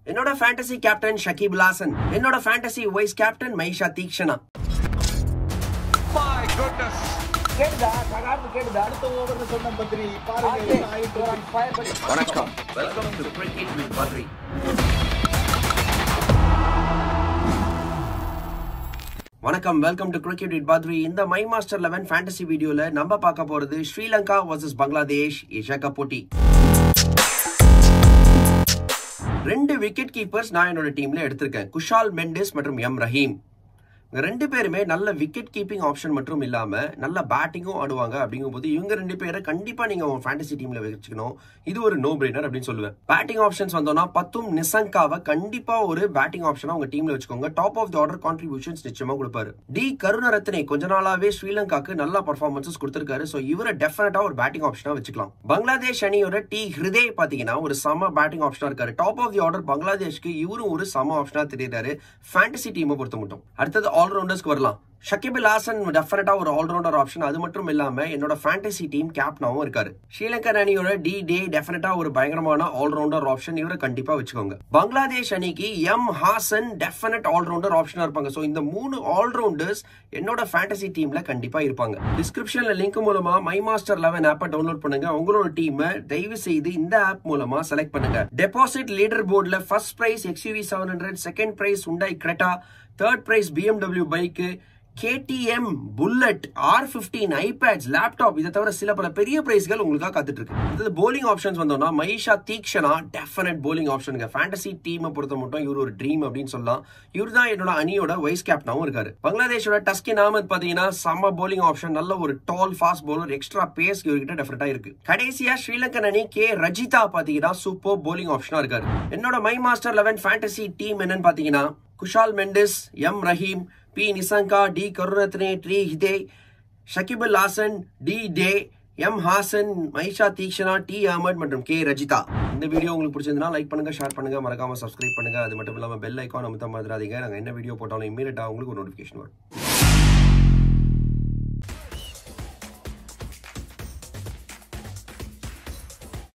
என்னோட fantasy captain Shakib Hasan, என்னோட fantasy vice captain Maheesh Theekshana. My goodness. கேடுடா சகார்ந்து கேடுடா அடுத்த ஓவர்ல சொன்ன பத்ரி பாருங்க ஆயிட்டு ஃபயர் பண்ணி. வணக்கம். Welcome to cricket with Badri. வணக்கம், welcome to cricket with Badri. இந்த மை மாஸ்டர் 11 ஃபேண்டசி வீடியோல நம்ம பார்க்க போறது Sri Lanka vs Bangladesh Asia cup போட்டி. 2 விக்கெட் கீப்பர்ஸ் நான் என்னோட டீம்ல எடுத்திருக்கேன், குஷால் மெண்டிஸ் மற்றும் எம் ரஹீம். ரெண்டு பேருமே நல்ல விக்கெட் கீப்பிங் ஆப்ஷன் மட்டும் இல்லாம நல்ல பேட்டிங்கும் ஆடுவாங்க. அப்படிங்கும்போது இவங்க 2 பேரை கண்டிப்பா நீங்க உங்க ஃபேண்டசி டீம்ல வச்சுக்கணும். இது ஒரு நோ பிரெய்னர் அப்படின்னு சொல்லுவேன். பேட்டிங் ஆப்ஷன்ஸ் வந்தோம்னா பத்தும் நிசங்காவை கண்டிப்பா ஒரு பேட்டிங் ஆப்ஷனா உங்க டீம்ல வச்சுக்கோங்க. Top of the order contributions நிச்சயமா கொடுப்பாரு. டி கருணரத்னே கொஞ்ச நாளாவே ஸ்ரீலங்காக்கு நல்ல பர்ஃபார்மன்சஸ் கொடுத்திருக்காரு. சோ இவரை டெஃபினட்டா ஒரு பேட்டிங் ஆப்ஷனா வச்சுக்கலாம். பங்களாதேஷ் அணியோட டி ஹிருதே பாத்தீங்கன்னா ஒரு சம பேட்டிங் ஆப்ஷனா இருக்காரு. டாப் ஆஃப் தி ஆர்டர் பங்களாதேஷ்க்கு இவரும் ஒரு சம ஆப்ஷனா தெரியுறாரு ஃபேண்டசி டீமை பொறுத்த மட்டும். அடுத்தது ஆல்ரவுண்டர்ஸ்க்கு வரலாம். ஷகீப் லாசன் டெஃபினட்டா ஒரு ஆல்ரவுண்டர் ஆப்ஷன். அது மட்டும் இல்லாம என்னோட ஃபேண்டசி டீம் கேப்டனாவும் இருக்காரு. ஸ்ரீலங்கா அணியோட டி டே டெஃபினட்டா ஒரு பயங்கரமான ஆல்ரவுண்டர் ஆப்ஷன். இவரை கண்டிப்பா வச்சுக்கோங்க. பங்களாதேஷ் அணிக்கு எம் ஹாசன் டெஃபினட் ஆல்ரவுண்டர் ஆப்ஷனா இருப்பாங்க. சோ இந்த 3 ஆல்ரவுண்டர்ஸ் என்னோட ஃபேண்டசி டீம்ல கண்டிப்பா இருப்பாங்க. டிஸ்கிரிப்ஷன்ல லிங்க் மூலமா மை மாஸ்டர் 11 ஆப்பை டவுன்லோட் பண்ணுங்க. உங்களோட டீமை தயவு செய்து இந்த ஆப் மூலமா செலக்ட் பண்ணுங்க. டெபாசிட் லீடர் போர்டுல first prize XUV 700, second prize Hyundai Creta, third prize BMW bike, KTM bullet, R15 iPads, laptop, இதை தவிர சில பல பெரிய பிரைஸ்கள் உங்களுக்காக காத்துட்டு இருக்கு. அடுத்து போலிங் ஆப்ஷன்ஸ் வந்தோம்னா மைஷா தீக்ஷனா டெஃபினட் போலிங் ஆப்ஷனுங்க. ஃபேண்டசி டீமை பொறுத்த மட்டும் இவர் ஒரு ட்ரீம் அப்படின்னு சொல்லலாம். இவர் தான் என்னோட அணியோட வைஸ் கேப்டனாவும் இருக்காரு. பங்களாதேஷோட டஸ்கின் அஹமத் பாத்தீங்கன்னா சம போலிங் ஆப்ஷன். நல்ல ஒரு tall fast bowler, extra pace இவர்கிட்ட டெஃபினட்டா இருக்கு. கடைசியா ஸ்ரீலங்கன் அணி கே ரஜிதா பாத்தீங்கன்னா சூப்பர் போலிங் ஆப்ஷனா இருக்காரு. என்னோட மை மாஸ்டர் 11 ஃபேண்டசி டீம் என்னன்னு பாத்தீங்கன்னா Kusal Mendis, M Rahim, P Nissanka, D Karunaratne, D ஹிதே, ஷகீப் லாசன், டி டே, எம் ஹாசன், மைஷா தீக்ஷனா, டி அஹமத் மற்றும் கே ரஜிதா. இந்த வீடியோ உங்களுக்கு பிடிச்சிருந்தா லைக் பண்ணுங்க, ஷேர் பண்ணுங்க, மறக்காம சப்ஸ்கிரைப் பண்ணுங்க. அது மட்டும் இல்லாம பெல் ஐகான் அமுத்த மாதிராதீங்க. நாங்க என்ன வீடியோ போட்டாலும் இமீடியட்டா உங்களுக்கு ஒரு நோட்டிபிகேஷன் வரும்.